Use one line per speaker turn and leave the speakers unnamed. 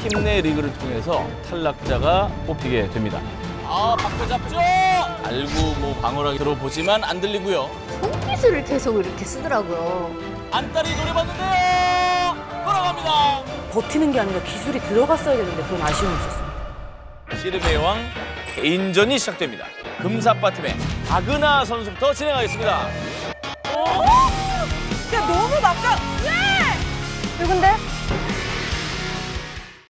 팀 내 리그를 통해서 탈락자가 뽑히게 됩니다. 바꿔 잡죠. 알고 뭐 방어라기 들어보지만 안 들리고요.
손기술을 계속 이렇게 쓰더라고요.
안달이 노려봤는데요. 돌아갑니다.
버티는 게 아니라 기술이 들어갔어야 되는데 그건 아쉬움이 있었습니다.
씨름의 왕 개인전이 시작됩니다. 금사빠 팀의 박은하 선수부터 진행하겠습니다.
야, 너무 막상. 왜? 누군데?